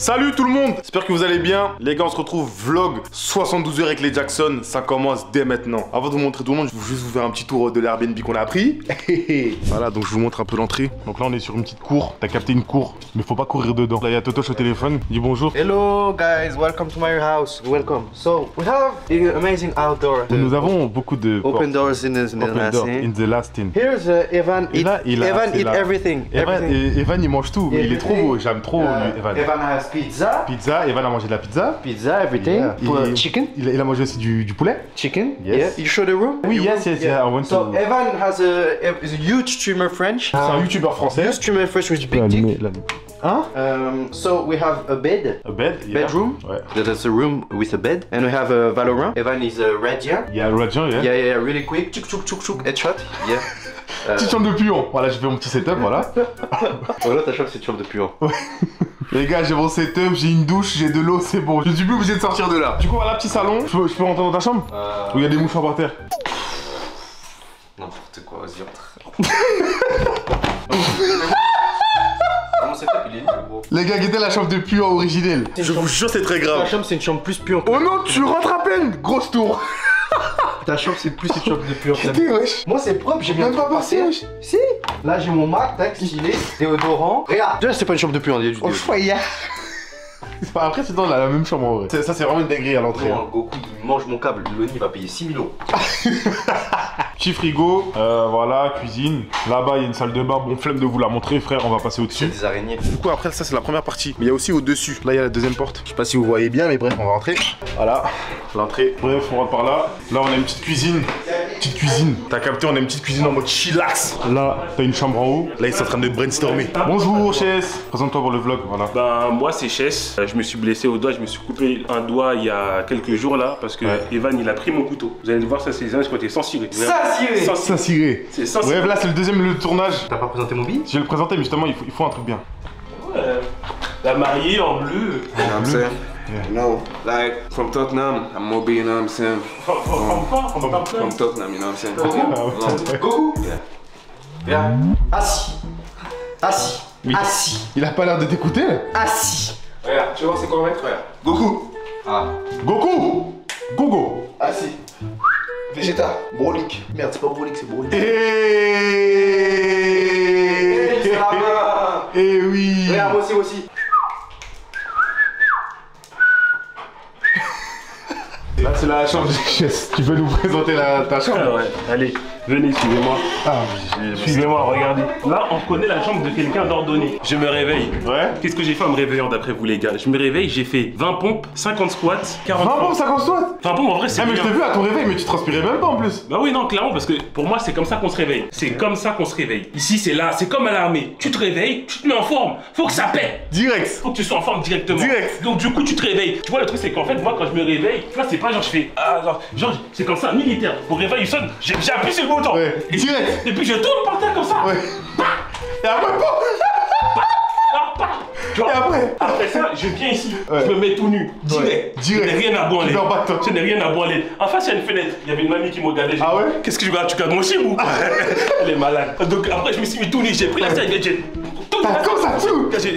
Salut tout le monde, j'espère que vous allez bien. Les gars, on se retrouve vlog 72 heures avec les Jackson. Ça commence dès maintenant. Avant de vous montrer tout le monde, je vais juste vous faire un petit tour de l'Airbnb qu'on a pris. Voilà, donc je vous montre un peu l'entrée. Donc là, on est sur une petite cour. T'as capté une cour, mais faut pas courir dedans. Là, il y a Totoche au téléphone. Dis bonjour. Hello guys, welcome to my house. Welcome. So we have an amazing outdoor. Nous avons beaucoup de Open doors in the last in. Here's Evan. Evan eat everything. Evan, il mange tout, mais il est trop beau. J'aime trop Evan. Evan has pizza. Pizza, Evan a mangé de la pizza. Pizza, everything. Yeah. Chicken. Il a mangé aussi du poulet. Chicken. Yes. Yeah. You show the room. Oui, yes. I want so to. Evan has is a huge streamer French. C'est un youtubeur français. Huge streamer French with big dick. Huh? So we have a bed. A bed. Yeah. Bedroom. Ouais. That is a room with a bed, and we have a Valorant. Evan is a Radiant. Il y a Radiant, yeah. Yeah, really quick. Chuk chuk chuk chuk. Headshot. Yeah. Petite chambre de puant. Voilà, j'ai fait mon petit setup, voilà. Voilà, ta chambre, c'est une chambre de puant. Les gars, j'ai mon setup, j'ai une douche, j'ai de l'eau, c'est bon. Je suis plus obligé de sortir de là. Du coup, voilà, petit salon. Je peux rentrer dans ta chambre où il y a des mouchoirs par terre. N'importe quoi, vas-y, entre. Mon setup, il est nul, gros. Les gars, guettez la chambre de puant originelle. Je vous jure, c'est très grave. Ta chambre, c'est une chambre plus puante. Oh non, tu rentres à peine. Grosse tour. Ta chambre, c'est plus une chambre de puante. Wesh. Moi, c'est propre, j'ai bien Même pas passé, wesh. Si. Là, j'ai mon Mac, tac, stylé, déodorant. Regarde. Déjà, c'est pas une chambre de puante, il y a du Oh, foyer. Après, c'est dans la même chambre en vrai. Ça, c'est vraiment une dinguerie à l'entrée. Non, Goku, il mange mon câble. Loni va payer 6 000 €. Petit frigo, voilà, cuisine. Là-bas, il y a une salle de bain. Bon, flemme de vous la montrer, frère, on va passer Il y au-dessus. a des araignées. Du coup, après, ça, c'est la première partie. Mais il y a aussi au-dessus. Là, il y a la deuxième porte. Je sais pas si vous voyez bien, mais bref, on va rentrer. Voilà, l'entrée. Bref, on rentre par là. Là, on a une petite cuisine. Petite cuisine. T'as capté, on a une petite cuisine en mode chillax. Là, t'as une chambre en haut. Là, ils sont en train de brainstormer. Bonjour, Chess. Présente-toi pour le vlog, voilà. Ben moi c'est Chess, je me suis blessé au doigt, je me suis coupé un doigt il y a quelques jours là parce que Evan il a pris mon couteau. Vous allez le voir, ça c'est les images qui ont été censurées. Ça ciré. C'est censuré. Bref, là c'est le deuxième tournage. T'as pas présenté mon billet? Je vais le présenter, mais justement il faut un truc bien. Ouais. La mariée en bleu. You know what I'm saying? Yeah. You know, like from Tottenham, I'm Moby, you know what I'm saying? From Tottenham, you know what I'm saying? Goku. Yeah. Viens. Assis. Assis. Oui. Assis. Il a pas l'air de t'écouter là. Assis. Regarde, tu vois c'est quoi mettre? Regarde. Goku. Ah. Goku. Gogo. Assis. Vegeta. Brolic. Merde, c'est pas Brolic, c'est Brolic. Eh oui. Regarde, moi aussi. Là c'est la chambre de Chess. Tu veux nous présenter ta chambre? Ah ouais, allez, venez, suivez-moi. Ah Suivez-moi, regardez. Là, on connaît la chambre de quelqu'un d'ordonné. Je me réveille. Ouais. Qu'est-ce que j'ai fait en me réveillant d'après vous les gars? Je me réveille, j'ai fait 20 pompes, 50 squats, 40 20 pompes, pompes. 50 squats. 20 pompes en vrai c'est Ah mais je bien. t'ai vu à ton réveil, mais tu transpirais même pas en plus. Bah oui non clairement parce que pour moi c'est comme ça qu'on se réveille. C'est comme ça qu'on se réveille. Ici c'est là, c'est comme à l'armée. Tu te réveilles, tu te mets en forme. Faut que ça pète. Direct. Faut que tu sois en forme directement. Direct. Donc du coup tu te réveilles. Tu vois le truc c'est qu'en fait moi quand je me réveille, tu vois c'est pas genre je fais ah genre c'est comme ça militaire. Mon réveil il sonne, j'appuie sur le bouton. Ouais. Et, Direct. et puis je tourne par terre comme ça. Ouais. Et après pas. Tu vois, Et après ça, je viens ici, Ouais. je me mets tout nu, direct. Direct. Je n'ai rien à branler. Tu dors pas de toi. Je n'ai rien à branler. En face, il y a une fenêtre. Il y avait une mamie qui me regardait. Ah ouais? Qu'est-ce que je regarde? Tu regardes mon chien ou? Elle est malade. Donc après, je me suis mis tout nu. J'ai pris la serviette. J'ai tout T'as comme ça tout. J'ai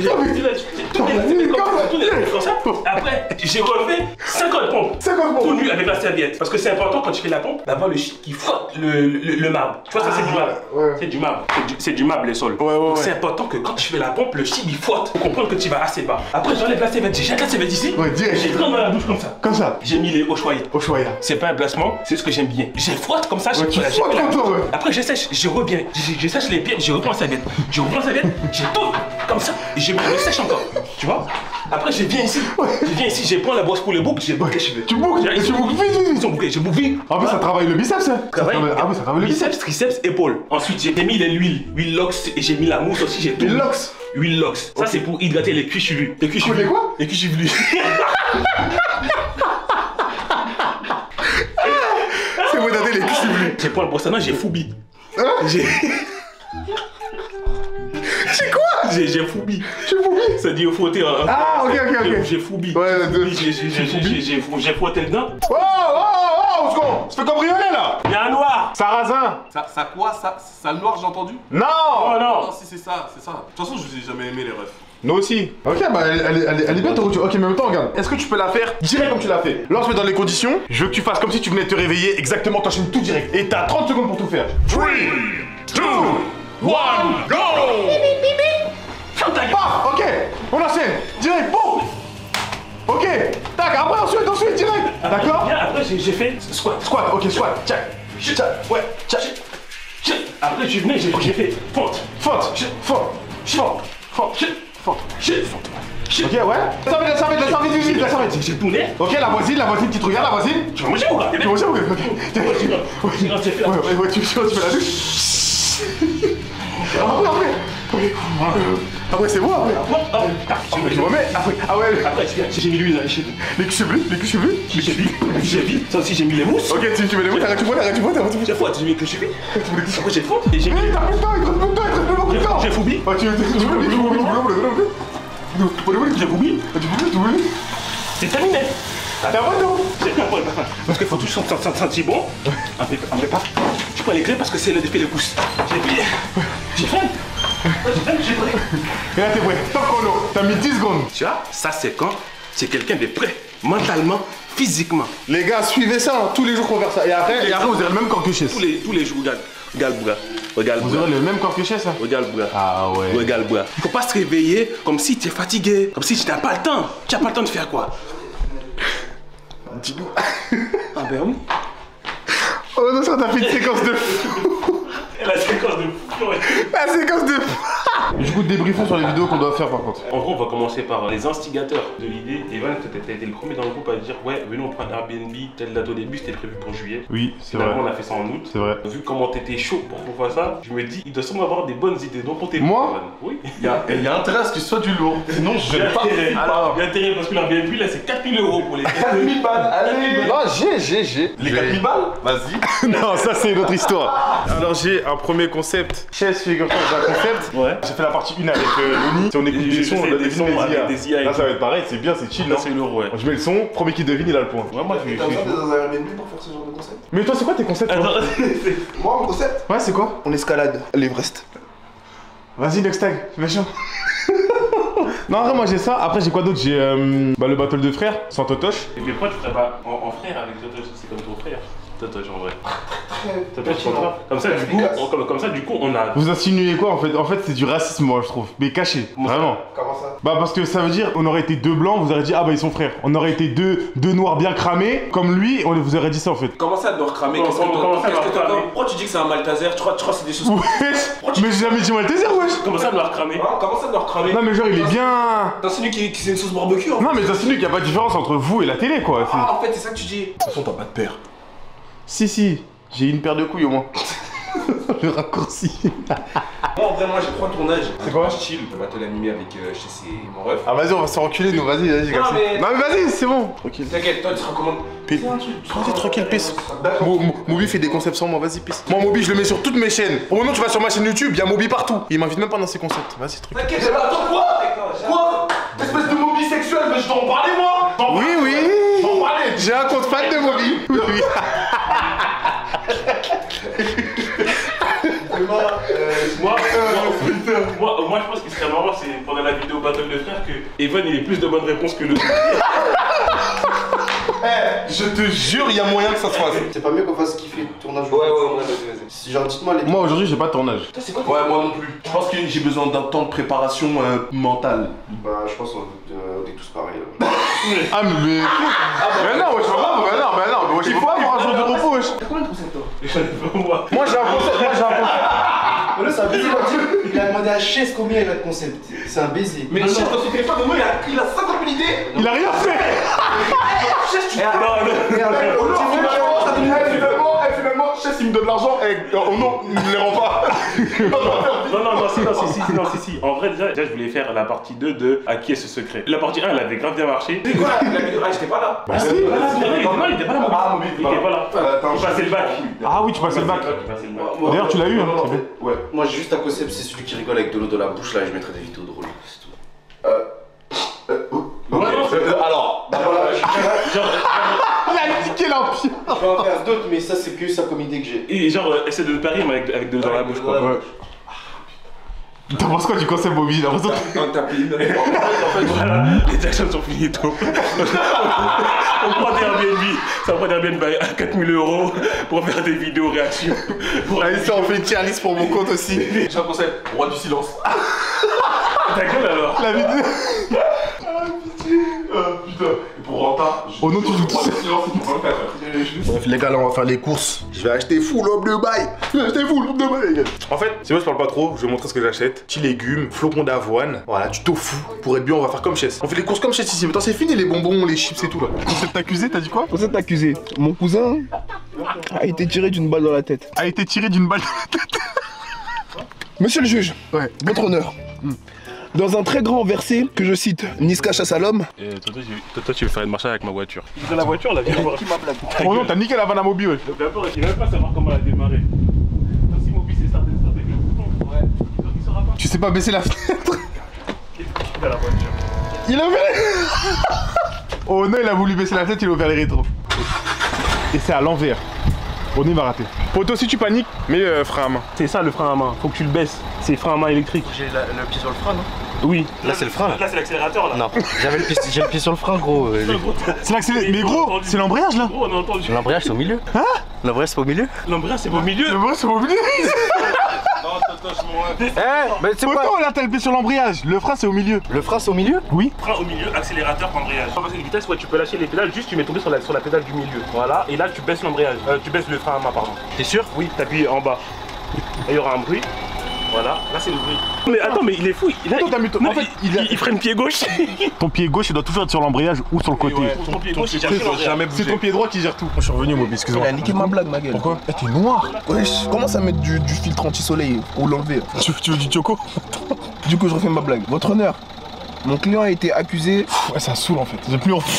comme ça. Après, j'ai refait 50 pompes. 50 pompes. Tout nu avec la serviette. Parce que c'est important quand tu fais la pompe d'avoir le shit qui frotte le marbre. Tu vois, ça c'est du marbre. Ouais. C'est du marbre. C'est du marbre les sols. Ouais. Donc c'est important que quand tu fais la pompe, le shit il frotte. Faut comprendre que tu vas assez bas. Après, j'enlève la serviette. J'ai la serviette ici. Ouais, direct. J'ai pris dans la douche comme ça. Comme ça. J'ai mis les eaux choyées. Au choya. C'est pas un placement, c'est ce que j'aime bien. J'ai frotte comme ça. Ouais, tu j'ai frottes pris la- comme toi, ouais. Après, je sèche, je reviens. Je sèche les pieds, je reprends la serviette. Je reprends la serviette, je tourne comme ça. Et je me sèche encore. Tu vois? Après, je viens ici. Je viens ici, je prends la brosse pour les boucles, j'ai bouclé les cheveux. Tu boucles. Et tu boucles vite. Ils sont bouclés, j'ai bouclé. En plus ça travaille le biceps hein. Travaille. Ah oui, ça travaille le biceps. triceps, épaules. Ensuite, j'ai mis l'huile lox et j'ai mis la mousse aussi. J'ai tout. Les lox. Huile lox. Ça, c'est pour hydrater les cuisses chevelues. Les cuisses Les chevelues. quoi? Les cuisses chevelues. C'est vous dater les cuisses chevelues. J'ai pas le brosse à dents, j'ai foubi. J'ai. C'est quoi? J'ai foubi. Tu foubi? Ça dit au frotter. Ah ok. J'ai foubi. Ouais, la deux. J'ai frotté le dent. Oh, seconde. Ça fait cambrioler là. Il y a un noir. Sarrasin. Ça quoi? Ça le noir, j'ai entendu? Non. Oh non. Non, si c'est ça, c'est ça. De toute façon, je vous ai jamais aimé les refs. Nous aussi. Ok, bah elle est bien ta routine. Ok, mais en même temps, regarde. Est-ce que tu peux la faire direct comme tu l'as fait? Lance-le dans les conditions. Je veux que tu fasses comme si tu venais de te réveiller. Exactement, t'enchaînes tout direct. Et t'as 30 secondes pour tout faire. 3, 2, 1, go! Paf, ok, on enchaîne. Direct, boum! Ok, tac, après ensuite, direct. D'accord? Bien, après j'ai fait squat. Squat, ok, squat, check. Ouais, check. Après tu venais, j'ai fait fente. Fente. Ok, ouais. La serviette. J'ai tourné. Ok, la voisine qui te regarde, la voisine. Tu vas manger ou pas? Tu manges, ok. J'ai fait la Ouais, tu fais la douche. Après, c'est bon, après. Je remets. Ah ouais. Après, j'ai mis l'huile dans les cheveux. Les cheveux. J'ai mis. Ça aussi, j'ai mis les mousses. Ok, tu mets les mousses, arrête, tu vois. J'ai fait, j'ai mis que je fais. Après, j'ai fond. Et j'ai mis. T'as plus de temps, il te reste beaucoup de temps. J'ai foubi. J'ai foubi. C'est terminé. T'as un retour. Parce qu'il faut tout sentir bon. Un peu pas. Tu prends les clés parce que c'est le défait les pouces. J'ai faim. Et là, t'es prêt. Top chrono. T'as mis 10 secondes. Tu vois, ça c'est quand c'est quelqu'un de prêt, mentalement, physiquement. Les gars, suivez ça. Tous les jours qu'on va faire ça. Et après, vous aurez le même corps que chez. Tous les jours, regarde Bouga. Regarde Vous Bouga. aurez le même corps que chez ça. Regarde Bouga. Ah ouais. Regarde Bouga. Faut pas se réveiller comme si tu es fatigué, comme si tu n'as pas le temps. Tu n'as pas le temps de faire quoi? Dis-nous. Ah ben oui. Oh non, ça t'a fait une séquence de fou. La séquence de fou, ouais. La séquence de fou. Du coup, débriefons sur les vidéos qu'on doit faire par contre. En gros, on va commencer par les instigateurs de l'idée. Evan, t'as été le premier dans le groupe à dire ouais, venez on prend un Airbnb, telle date au début, c'était prévu pour juillet. Oui, c'est vrai. Finalement, on a fait ça en août. C'est vrai. Vu comment t'étais chaud pour qu'on fasse ça, je me dis, il doit sûrement avoir des bonnes idées. Donc pour tes Moi Evan. Oui. Il y a intérêt à ce que ce soit du lourd. Sinon, je vais pas. Alors, il y a intérêt parce que l'Airbnb là, c'est 4000 € pour les 4000 balles, allez. Non, j'ai. Les 4000 balles, vas-y. Non, ça c'est une autre histoire. Alors j'ai un premier concept. Chaise, figure-toi, j'ai un concept. Ouais. J'ai fait la partie 1 avec Loni. Si on écoute des sons, on a des sons avec des IA. Là ça va être pareil, c'est bien, c'est chill. Là, Non c'est l'euro, ouais. Je mets le son, premier qui devine, il a le point. Ouais, moi je vais. T'as besoin d'être dans un Airbnb pour faire ce genre de concept? Mais toi, c'est quoi tes concepts toi? Moi, mon concept, Ouais, c'est quoi? on escalade l'Everest. Vas-y, next tag, méchant. Non, après, moi j'ai ça. Après, j'ai quoi d'autre? J'ai le battle de frères, sans Totoche. Mais pourquoi tu ferais pas en frère avec Totoche? C'est comme ton frère. Totoche en vrai. Totoche, tu vois. Comme ça, du coup, on a. Vous insinuez quoi en fait? En fait, c'est du racisme, moi je trouve. Mais caché, vraiment. Comment ça? Bah, parce que ça veut dire, on aurait été deux blancs, vous aurez dit, ah bah ils sont frères. On aurait été deux noirs bien cramés, comme lui, on vous aurait dit ça en fait. Comment ça, de cramer? Comment ça, de cramer? Pourquoi tu dis que c'est un Maltaser? Tu crois que c'est des choses. Wesh! Mais j'ai jamais dit Malteser, wesh! Comment ça, noir cramé? Comment ça, de cramer? Non, mais genre, il est bien. T'insinues que c'est une sauce barbecue? Non, mais t'insinues qu'il n'y a pas de différence entre vous et la télé, quoi. Ah, en fait, c'est ça que tu dis. De toute façon, t'as pas de père. Si, j'ai une paire de couilles au moins. Le raccourci. Moi, en vrai, j'ai trois tournages. C'est quoi? Je chill. On va te l'animer avec chez mon ref. Ah, vas-y, on va se reculer, nous, vas-y, Non, mais- Non, mais vas-y, c'est bon. Tranquille. T'inquiète, toi, tu seras comment? Vas-y, tranquille, pisse. Moby fait des concepts sans moi, vas-y, pisse. Moi, Moby, je le mets sur toutes mes chaînes. Au moment où tu vas sur ma chaîne YouTube, il y a Moby partout. Il m'invite même pas dans ses concepts. Vas-y, truc. T'inquiète, attends, quoi? Espèce de mobile sexuel, mais je dois en parler, moi? Oui. J'en parlais. J'ai un compte fan de Moby. Oui. Moi, je pense qu'il serait marrant, c'est pendant la vidéo Battle de frères que Evan il ait plus de bonnes réponses que l'autre. Je te jure, il y a moyen que ça se fasse. C'est pas mieux qu'on fasse kiffer le tournage? Ouais, vas-y. Genre, dites-moi les. Moi, aujourd'hui, j'ai pas de tournage. Ouais, moi non plus. Je pense que j'ai besoin d'un temps de préparation mentale. Bah, je pense qu'on est tous pareils. Là. Ah, mais. Mais non, wesh, mais non, wesh, il faut avoir un jour de repos, wesh. T'as combien de concepts toi? Moi, j'ai un concept, Mais là, c'est un baiser, il a demandé à Chaise combien il a de concept. C'est un baiser. Mais le chef dans son téléphone, au moins, il a 50 000 idées. Il a rien fait. Finalement, chef, il me donne l'argent et non, il me les rend pas. Non, si. En vrai, déjà, je voulais faire la partie 2 de À qui est ce secret. La partie 1, elle avait grave bien marché. C'est quoi la vidéo? Ah, j'étais pas là. Bah, si. Il était pas là, Ah, il était pas là. Il passait le bac. Ah oui, tu passais le bac. D'ailleurs, tu l'as eu, hein. C'est bien. Ouais. Moi, j'ai juste un concept, c'est celui qui rigole avec de l'eau dans la bouche là, et je mettrai des vidéos drôles. C'est tout. Alors, Bah voilà, Il a niqué l'empire. je vais en faire d'autres, mais ça, c'est que ça comme idée que j'ai. Et genre, essaie de ne pas rire mais avec de l'eau dans la bouche quoi. Ouais. T'en penses quoi du concept Bobby? J'ai l'impression que... En tapine. Voilà, les actions sont finito. On prend des Airbnb, ça prend des Airbnb à 4000 € pour faire des vidéos réactions. Allez, ça, on fait une tier list pour mon compte aussi. J'ai un concept, roi du silence. Ta gueule alors. La vidéo. Putain, et pour Renta, Oh non, tu joues tout roi seul. du silence, c'est pour le faire. Bref, les gars, là, on va faire les courses. Je vais acheter full homme de bail. Je vais acheter full homme de bail, les gars. En fait, c'est moi, je parle pas trop. Je vais vous montrer ce que j'achète. Petits légumes, flocons d'avoine. Voilà, du tofu. Pour être bien, on va faire comme Chess. On fait les courses comme Chess ici. Maintenant, c'est fini les bonbons, les chips et tout là. Concept accusé, t'as dit quoi? Vous êtes accusé. Mon cousin a été tiré d'une balle dans la tête. A été tiré d'une balle. Monsieur le juge, Ouais. votre honneur. Dans un très grand verset que je cite, Niska chasse à l'homme. Toi, tu veux faire une marche avec ma voiture. Dans la voiture, là, viens voir. Oh non, t'as niqué la vanne à Moby, ouais. D'abord, il va même pas savoir comment elle a démarré. Si Moby c'est ça, avec le bouton. Ouais. Donc il saura pas. Tu sais pas baisser la fenêtre. Dans la voiture. Il a ouvert les... Oh non, il a voulu baisser la tête, il a ouvert les rétros. Et c'est à l'envers. On va rater. Poto, si tu paniques, mets frein à main. C'est ça le frein à main, faut que tu le baisses. C'est frein à main électrique. J'ai le pied sur le frein, non? Oui. Là, c'est le frein, là. Là, c'est l'accélérateur, là. Non, j'ai le pied sur le frein, gros. C'est l'accéléré. Mais gros, c'est l'embrayage là. Gros, on a entendu. L'embrayage, c'est au milieu. Hein? L'embrayage, c'est au milieu. L'embrayage, c'est au milieu. Le vrai, c'est pas oublié. Eh, mais c'est quoi? Poto, là, t'as le pied sur l'embrayage. Le frein, c'est au milieu. Le frein, c'est au milieu? Oui. Frein au milieu, accélérateur, embrayage. Pour passer de vitesse, ouais, tu peux lâcher les pédales, juste tu mets tomber sur la pédale du milieu. Voilà, et là tu baisses l'embrayage. Tu baisses le frein à main, pardon. T'es sûr? Oui, t'appuies en bas. Et il y aura un bruit. Voilà, là c'est le bruit. Mais attends, mais il est fou. Attends, t'as mis ton- Non, en fait, il freine pied gauche. Ton pied gauche, il doit toujours être sur l'embrayage ou sur le côté. Ton pied gauche, il gère l'embrayage. C'est ton pied droit qui gère tout. Je suis revenu, Moby, excuse-moi. Il a niqué ma blague, ma gueule. Pourquoi? Eh, t'es noir. Wesh, commence à mettre du filtre anti-soleil pour l'enlever. Tu veux du choco? Du coup, je refais ma blague. Votre honneur, mon client a été accusé. Ouais, ça saoule en fait. J'ai plus envie.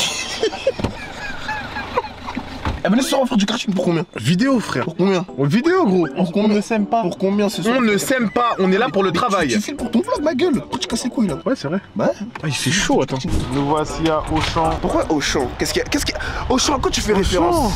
Eh, venez ce soir, on va faire du karting pour combien? Vidéo, frère. Pour combien? Vidéo, gros. Pour combien? On ne s'aime pas. Pour combien ce soir? On ne s'aime pas. On est là pour le travail. Tu files pour ton vlog, ma gueule. Pourquoi tu casses les couilles là? Ouais, c'est vrai. Bah. Ah, il fait chaud, attends. Nous voici à Auchan. Pourquoi Auchan? Qu'est-ce qu'il y a? Auchan, à quoi tu fais référence?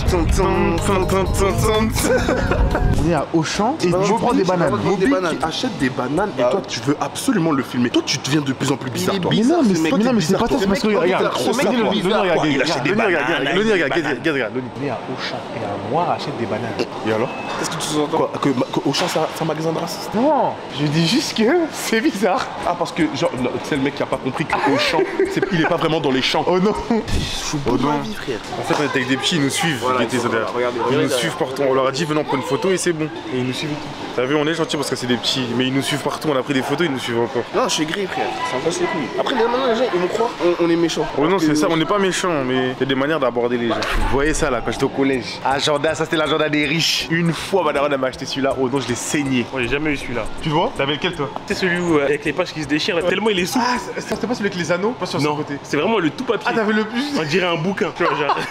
On est à Auchan et je prends des bananes. Moby Moby qui achète des bananes et toi tu veux absolument le filmer. Toi tu deviens de plus en plus bizarre toi. Mais non, mais c'est pas ça, c'est parce que regarde, regarde, il achète des bananes. regarde. On est à Auchan et un noir achète des bananes. Et alors? Qu'est-ce que tu sous-entends? Quoi? Que Auchan c'est un magasin de racistes? Non, je dis juste que c'est bizarre. Ah parce que genre c'est le mec qui a pas compris que Auchan il est pas vraiment dans les champs. Oh non. Oh non. En fait, on est avec des petits, ils nous suivent. Voilà, Ils étaient derrière. Ils nous suivent partout. On leur a dit, venez, on prend une photo et c'est bon. Et ils nous suivent. T'as vu, on est gentil parce que c'est des petits. Mais ils nous suivent partout. On a pris des photos, ils nous suivent encore. Non, je suis gris frère, ça me passe les couilles. Après maintenant les gens ils vont croire on est méchants. Oh non, c'est ça, on n'est pas méchants, mais il y a des manières d'aborder les gens. Vous voyez ça là, quand j'étais au collège. Agenda, ça c'était l'agenda des riches. Une fois, ma daronne elle m'a acheté celui-là. Oh non, je l'ai saigné. Moi, j'ai jamais eu celui-là. Tu le vois? T'avais lequel toi? C'est celui où, avec les pages qui se déchirent, là, tellement il est souple. C'était pas celui avec les anneaux? Pas sur ce Non, côté. c'est vraiment le tout papier. Ah, t'avais le plus? On dirait un bouquin, tu vois, genre.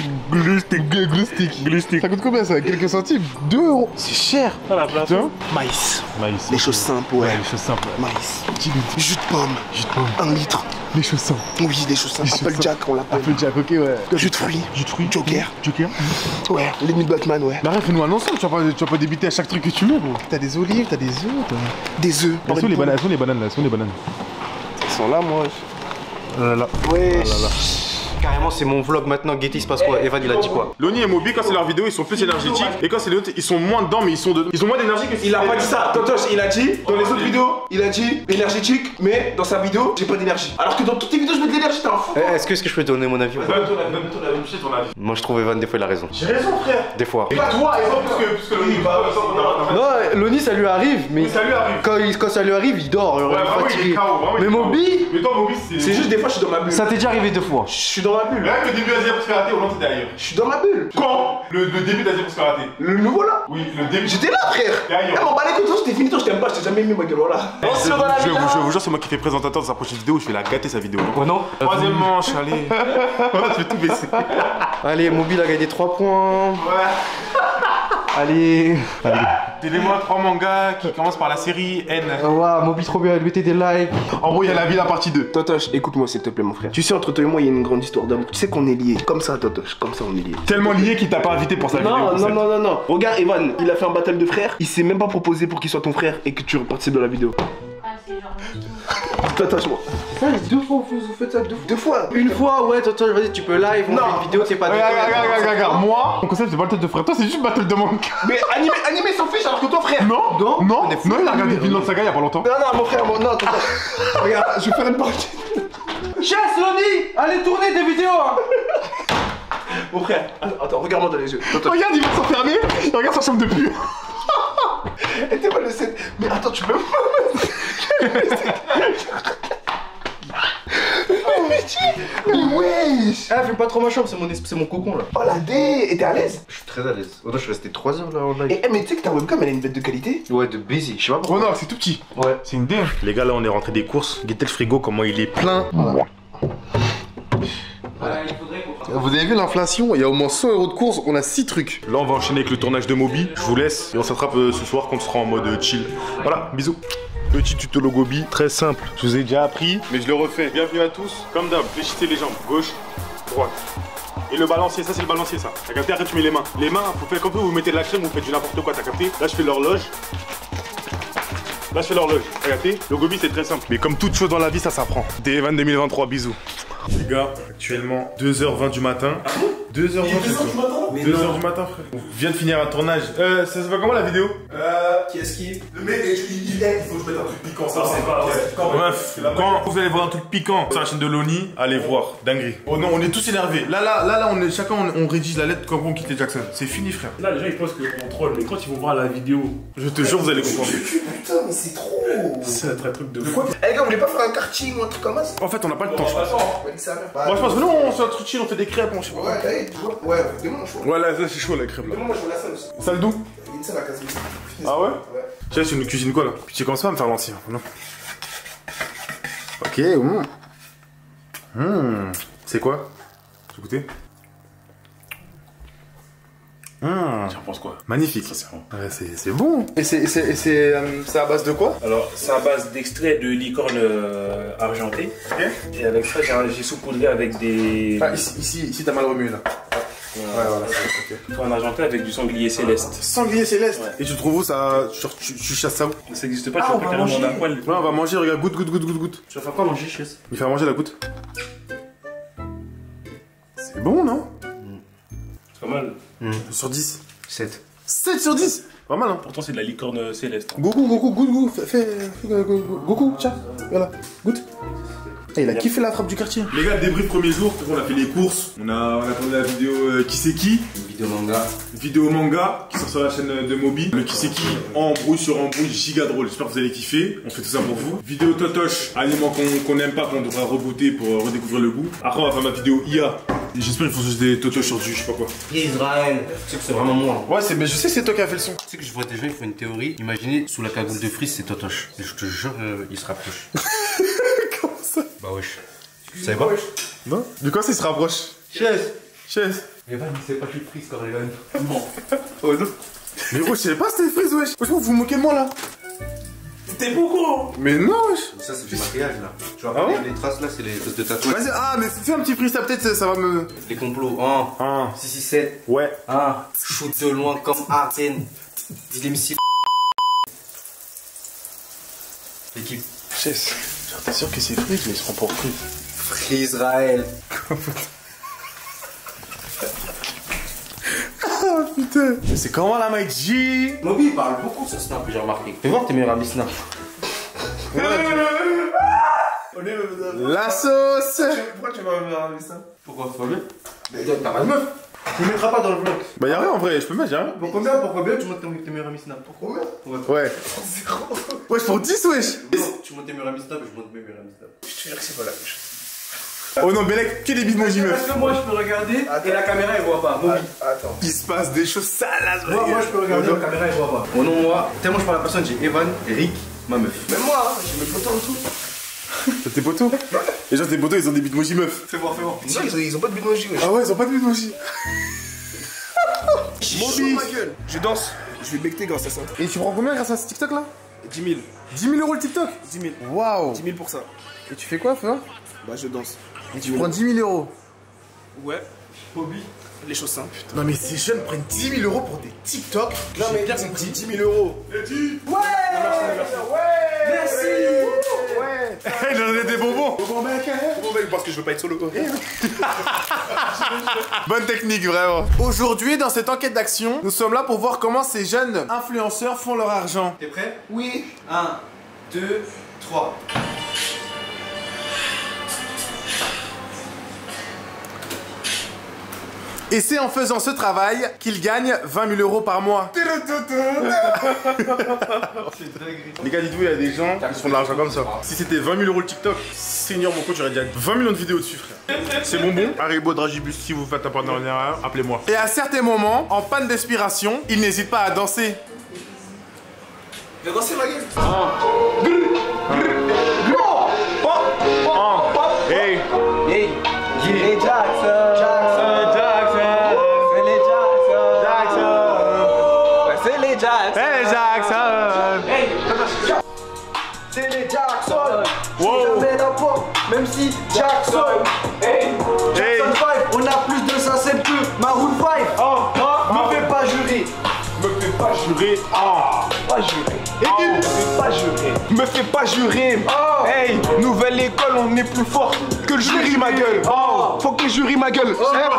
Glue stick. Ça coûte combien ça? Quelques centimes? 2 €. C'est cher. À la place. Tiens. Maïs. Maïs. Les choses simples, ouais. Les choses simples. Maïs. Jus de pomme. Jus de pomme. 1 litre. Les choses simples. Oui, les choses simples. Les choses Applejack, on l'appelle. Applejack, ok, ouais. Jus de fruits. Jus de fruits. Joker. Joker. Ouais. L'ennemi de Batman, ouais. Bah, fais-nous un ensemble, tu vas pas débiter à chaque truc que tu mets, gros. T'as des olives, t'as des œufs, Des œufs. Elles sont les bananes, là, elles sont les bananes. Ils sont là, moi. Là, là. Ouais. Carrément, c'est mon vlog maintenant. Guetty, il se passe quoi? Evan, il a dit quoi? Loni et Moby, quand c'est leur vidéo, ils sont plus énergétiques. Et quand c'est les autres, ils sont moins dedans, mais ils ont moins d'énergie que si Il a pas dit ça, Totoche, il a dit, dans les autres vidéos, il a dit énergétique, mais dans sa vidéo, j'ai pas d'énergie. Alors que dans toutes tes vidéos, je mets de l'énergie, t'es un fou. Est-ce que je peux donner mon avis ou pas? Donne-toi la même chose, ton avis. Moi, je trouve Evan, des fois, il a raison. J'ai raison, frère. Des fois. Et toi, plus que Loni. Non, Loni, ça lui arrive, mais Ça lui arrive. quand ça lui arrive, il dort, Ouais, vraiment, il est fatigué. KO, vraiment, il est Mais KO. Moby, Mais toi, Moby, C'est juste des fois, je suis dans ma bulle. ça t'est déjà arrivé 2 fois. Je suis dans ma bulle. Rien que le début d'Asie pour se faire rater, au long, t'étais ailleurs. Je suis dans ma bulle. Quand le début d'Asie pour se faire rater. Le nouveau là. Oui, le début. J'étais là, frère. T'es ailleurs. Eh, m'en bats les couilles, toi, c'était fini, toi, je t'aime pas, je t'ai jamais aimé, ma gueule, voilà. Je vous jure, c'est moi qui fais présentateur de sa prochaine vidéo, je vais la gâter sa vidéo. Oh non. Troisième manche, allez. Je vais tout baisser. Allez, Moby, il a gagné 3 points. Allez. Donnez-moi 3 mangas qui commencent par la série N. Waouh, Moby, trop bien, mettez des likes. En gros, il y a la vie, la partie 2. Totoche, écoute-moi s'il te plaît, mon frère. Tu sais, entre toi et moi, il y a une grande histoire d'amour. Tu sais qu'on est liés. Comme ça, Totoche, comme ça, on est liés. Tellement lié qu'il t'a pas invité pour sa vidéo. Non. Regarde, Evan, il a fait un battle de frères. Il s'est même pas proposé pour qu'il soit ton frère et que tu reparticipes de la vidéo. Attends, ça, deux fois, vous faites ça deux fois. Une fois, ouais, toi, vas-y, tu peux live, on fait une vidéo, c'est pas de Regarde, moi, mon concept c'est battle de frère. Toi, c'est juste battle de manque. Mais animé s'en fiche alors que toi, frère. Non, il a regardé Vinland Saga il y a pas longtemps. Non, mon frère, non, attends. Regarde, je vais faire une partie. Chess, Loni, allez tourner des vidéos, hein. Mon frère, attends, regarde-moi dans les yeux. Regarde, il va s'enfermer. Regarde sa chambre de pub. Et t'es pas le 7. Mais attends, tu peux pas. Mais wesh. Ah, fais pas trop ma chambre, c'est mon cocon là. Oh la dé. Et t'es à l'aise? Je suis très à l'aise. Je suis resté 3 heures là en live. Et mais tu sais que ta webcam elle a une bête de qualité? Ouais, de baiser, je sais pas pourquoi. Oh non, c'est tout petit. Ouais. C'est une dingue. Les gars, là, on est rentré des courses. Guettez le frigo, comment il est plein. Voilà. Vous avez vu l'inflation? Il y a au moins 100 € de courses, on a 6 trucs. Là, on va enchaîner avec le tournage de Moby. Je vous laisse et on s'attrape ce soir quand on sera en mode chill. Voilà, bisous. Petit tuto Logobi, très simple. Je vous ai déjà appris, mais je le refais. Bienvenue à tous. Comme d'hab, fléchissez les jambes, gauche, droite. Et le balancier, ça c'est le balancier, ça. T'as capté? Après, tu mets les mains. Les mains, vous faites comme vous mettez de la crème, vous faites du n'importe quoi, t'as capté? Là, je fais l'horloge. Là, je fais l'horloge. T'as capté? Le Gobi, c'est très simple. Mais comme toute chose dans la vie, ça s'apprend. DEVAN 2023, bisous. Les gars, actuellement, 2h20 du matin. 2h20 du matin, frère. On vient de finir un tournage. Ça se voit comment la vidéo? Qui est-ce qui? Le mec, il faut que je mette un truc piquant, ça c'est pas. Bref, quand vous allez voir un truc piquant sur la chaîne de Loni, allez voir, dinguerie. Oh non, on est tous énervés. Là, on est chacun, on rédige la lettre comme on quitte Jackson. C'est fini, frère. Là, les gens ils pensent qu'on troll, mais quand ils vont voir la vidéo, Je te jure, vous allez comprendre. Putain, mais c'est trop. ça va être un truc de fou. Eh les gars, vous voulez pas faire un karting ou un truc comme ça? En fait, on n'a pas le temps, je pense. Moi Moi, je pense que nous, on se fait un truc chill, on fait des crêpes, on sait pas. Ouais, allez, ouais, demain je vois. Ouais, là, c'est chaud, la crêpe là. Demain, moi je vois la salle aussi. Salle d'où? Il y a une salle à Casemiro. Ah ouais? Ouais. Tiens, c'est une cuisine quoi là? Puis tu commences pas à me faire l'ancien, non? Ok, C'est quoi? Tu goûté? Tu en penses quoi? Magnifique. Ça, c'est bon. Ouais, c'est bon. Et c'est à base de quoi? Alors, c'est à base d'extrait de licorne argenté. Ok. Et avec ça, j'ai saupoudré avec des. Ah, ici t'as mal remué là. Ouais, voilà, ok. En argenté avec du sanglier céleste. Sanglier céleste. Ouais. Et tu trouves où ça? Genre, tu chasses ça où? Ça n'existe pas, tu vas pas carrément d'un poil. Ouais, on va manger, regarde, goûte. Tu vas faire quoi manger, Chess? Il fait à manger la goutte. C'est bon, non? C'est pas mal. Sur 10. 7. 7 sur 10. Pas mal, hein? Pourtant, c'est de la licorne céleste. Goku, goûte. Fais Goku, tiens. Voilà, goûte. Ah, il a kiffé la frappe du quartier. Les gars, le débrief premier jour, on a fait les courses. On a tourné la vidéo Qui c'est qui? Une vidéo manga. Vidéo manga qui sort sur la chaîne de Moby. Le Qui c'est qui, embrouille sur embrouille, giga drôle. J'espère que vous allez kiffer. On fait tout ça pour vous. Vidéo Totoche, aliment qu'on n'aime pas, qu'on devra rebooter pour redécouvrir le goût. Après, on va faire ma vidéo IA. J'espère qu'ils font juste des Totoches sur du, je sais pas quoi. Israël. Tu sais que c'est vraiment moi. Ouais, mais je sais, c'est toi qui as fait le son. Tu sais que je vois des gens, ils font une théorie. Imaginez, sous la cagoule de Freeze, c'est Totoche. Et je te jure, ils se rapprochent. Comment ça? Bah wesh. Tu savais pas? Non? De quoi ça, il se rapproche? Chaise. Evan, il sait pas que je suis Freeze quand Evan. Non. Oh non. Mais gros, je savais pas c'était Freeze, wesh. Franchement, vous vous moquez de moi là. T'es beaucoup. Mais non, wesh. Ça, c'est du maquillage là. Tu vois, Ah ouais? les traces là, c'est les traces de tatouage. Vas-y, mais fais un petit freestyle, peut-être ça va me. Les complots. 1, 667. ouais. 1. Shoot de loin comme Arden. Dis-les si. L'équipe. Chess. T'es sûr que c'est Freeze, mais il se prend pour Freeze. Israël. Ah putain. Mais c'est comment la Mike G? Moby il parle beaucoup sur Snap, j'ai remarqué. Fais voir tes meilleurs amis Snap. La sauce. Pourquoi tu vas me ramener ça? Pourquoi? Faut bien. Mais t'as pas de meuf. Tu le mettras pas dans le vlog. Bah y'a rien en vrai, je peux mettre, y'a rien. Pour combien tu montes tes meilleurs amis Snap? Pour combien? Ouais. Wesh, pour 10, wesh. Non, tu montes tes meilleurs amis Snap et je monte mes meilleurs amis Snap. Je te jure que c'est pas la même chose. Oh non, Belek, que des bitmojis meuf. Parce que moi je peux regarder et la caméra elle voit pas. Moby. Attends. Il se passe des choses salaces, Moi je peux regarder et la caméra elle voit pas. Oh non, moi, tellement je parle à personne, j'ai Evan, Eric, ma meuf. Même moi, hein, j'ai mes photos en tout. T'as tes potos? Les gens, tes potos, ils ont des bitmojis meufs. Fais voir. Non, ils ont pas de bitmoji, wesh. Ah ouais, ils ont pas de bitmojis. Moby, ma gueule. Je danse. Je vais becter grâce à ça. Et tu prends combien grâce à ce TikTok là? 10 000. 10 000 € le TikTok? 10 000. Waouh. 10 000 pour ça. Et tu fais quoi, frère? Bah, je danse. Et tu prends 10 000 €. Ouais. Moby. Les choses simples. Non mais ces jeunes prennent 10 000 € pour des TikTok. Non, mais bien compris. 10 000 €. Letty. Ouais. Merci. il donnait des bonbons. Bonbon mec, parce que je veux pas être solo. Bonne technique, vraiment. Aujourd'hui, dans cette enquête d'action, nous sommes là pour voir comment ces jeunes influenceurs font leur argent. T'es prêt? Oui. 1, 2, 3. Et c'est en faisant ce travail qu'ils gagnent 20 000 € par mois. Les gars, dites-vous, il y a des gens qui se font de l'argent comme ça. Si c'était 20 000 € le TikTok, Seigneur mon coach, j'aurais déjà 20 millions de vidéos dessus, frère. C'est bonbon. Haribo Dragibus, si vous faites un partenariat, appelez-moi. Et à certains moments, en panne d'inspiration, il n'hésite pas à danser. Viens danser ma gueule. Hey. Hey, les Jackson. C'est les Jackson. Hey Jackson. C'est les Jackson. Wow. Jamais la porte, même si Jackson. Hey, Jackson 5, on a plus de ça, c'est que Maroon 5. Me fais pas jurer. Me fais pas jurer. Pas jurer. Me fais pas jurer. Me fais pas jurer. Hey, nouvelle école, on est plus fort que le jury, ma gueule. Faut que le jury, ma gueule.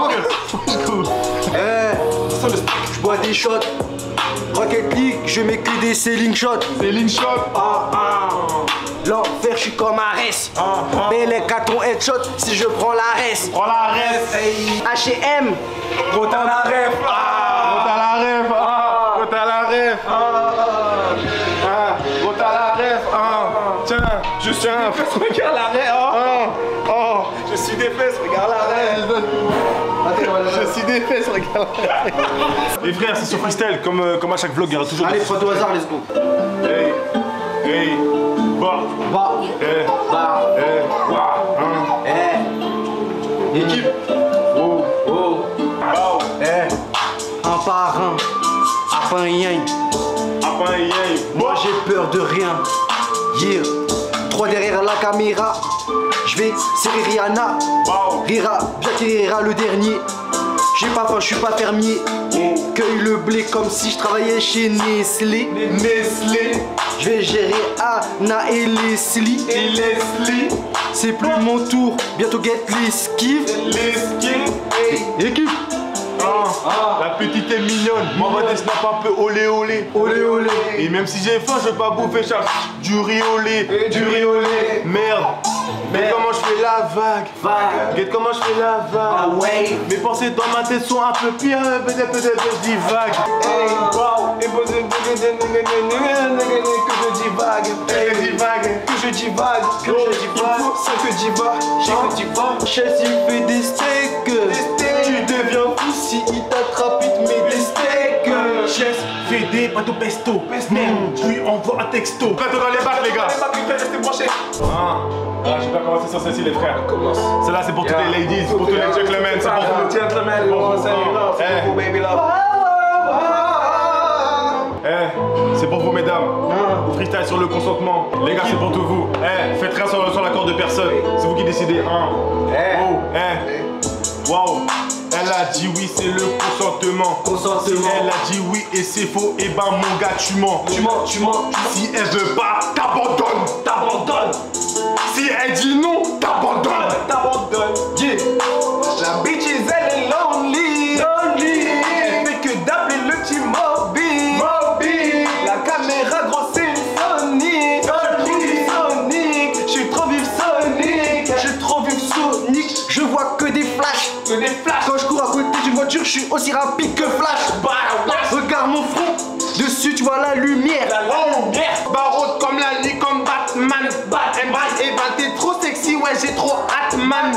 Je bois des shots. Rocket League, je mets que des ceiling shots. Ceiling shot. L'enfer, je suis comme Arès. Mais les cartons headshot si je prends la res. Prends la ref. H&M. Gros, t'as la ref. Gros t'as la ref. Gros t'as la ref. Gros t'as la ref. Tiens, je suis un. Regarde la ref. Je suis des fesses, regarde la ref. Je suis des fesses, regarde. Les frères, c'est sur freestyle, comme à chaque vlog, il y aura toujours. Allez, prends au hasard, let's go. Hey, hey, bah, Va, va, équipe. Un par un, après un yang. Moi j'ai peur de rien. Yeah. 3 derrière la caméra. Je vais serrer Rihanna. Rira, bien qu'il rira le dernier. J'ai pas faim, je suis pas fermier. Cueille le blé comme si je travaillais chez Nestlé. Je vais gérer Anna et Leslie. C'est plus mon tour, bientôt get l'esquive. Équipe. La petite est mignonne, m'envoie des snaps un peu olé olé. Et même si j'ai faim, je veux pas bouffer chaque du riz au lait. Merde. Mais comment je fais la vague? Regarde comment je fais la vague. Mes pensées dans ma tête sont un peu pires. Peut-être je dis vague. Que je dis vague. C'est que Chelsea fait des steaks. Tu deviens fou si il t'attrape, il te met des steaks. Chess fait des pâtes au pesto. Merde, je lui envoie un texto. Plateau dans les bacs, les gars. restez branchés. Je vais pas commencer sur celle-ci, les frères. Celle-là, c'est pour toutes les ladies, pour tous les gentlemen. C'est pour vous. C'est pour vous, mesdames. Freestyle sur le consentement. Les gars, c'est pour tout vous. Faites rien sur l'accord de personne. C'est vous qui décidez. Wow. Elle a dit oui, c'est le consentement. Si elle a dit oui et c'est faux, et ben mon gars, tu mens. Si elle veut pas, t'abandonnes. Si elle dit non, t'abandonnes. Yeah. La bitch elle est lonely. Elle fait que d'appeler le petit mobile. La caméra gros c'est une Sonic. Je suis trop vif Sonic. Je vois que des flashs. Quand je cours à côté d'une voiture, je suis aussi rapide que Flash. Regarde mon front, dessus tu vois la lumière. Barreau comme la nuit, comme Batman. Et ben t'es trop sexy, ouais j'ai trop hâte man.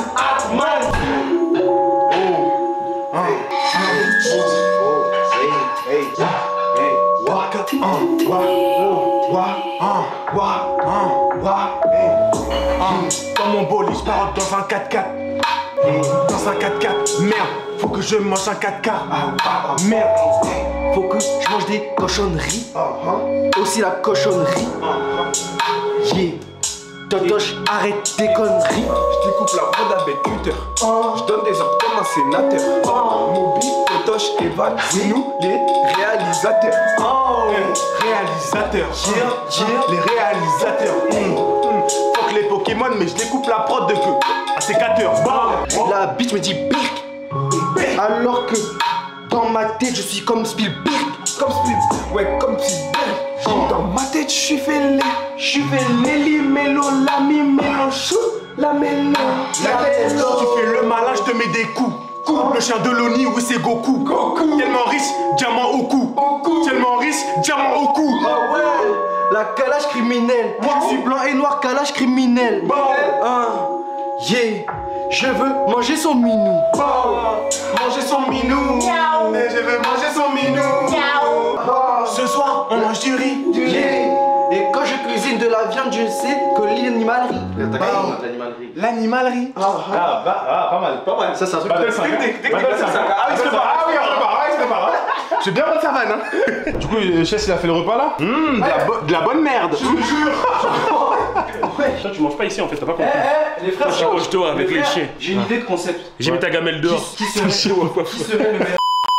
Dans mon bolide, je pars dans un 4x4. Dans un 4x4, merde, faut que je mange un 4x4. Merde, Faut que je mange des cochonneries. Aussi la cochonnerie. Yeah. Totoche, arrête tes conneries. Je découpe la prod avec Twitter. Je donne des ordres comme un sénateur. Moby, Totoche, Evan, c'est nous les réalisateurs. réalisateurs. Les réalisateurs. Fuck les Pokémon. limone, mais je découpe la prod de queue. À sécateur, bam. La bitch me dit Birk. Alors que dans ma tête, je suis comme Spielberg. Comme Spielberg, ouais, comme Spielberg. Dans ma tête, je suis fêlé. Je suis fêlé, li mélo, la mi mélo, chou, la mélo. Tu fais le malin, je te mets des coups. Le chien de l'Oni, oui c'est Goku. Tellement riche, diamant au cou. Tellement riche, diamant au cou. Ah ouais, la calage criminelle. Je suis blanc et noir, calage criminel. Yeah, je veux manger son minou. Manger son minou. Mais je veux manger son minou. Ce soir, on mange du riz. Yeah. Et quand je cuisine de la viande, je sais que l'animalerie. L'animalerie. Pas mal. Ça, c'est un truc. Ah oui, je prépare. Je vais bien prendre sa vanne, hein. Du coup, le chef, il a fait le repas là. De la bonne merde. Je te jure. Toi, tu manges pas ici en fait, t'as pas compris. Les frères, Moi, je mange dehors avec les chiens. j'ai une idée de concept. J'ai mis ta gamelle dehors. Qui serait le meilleur?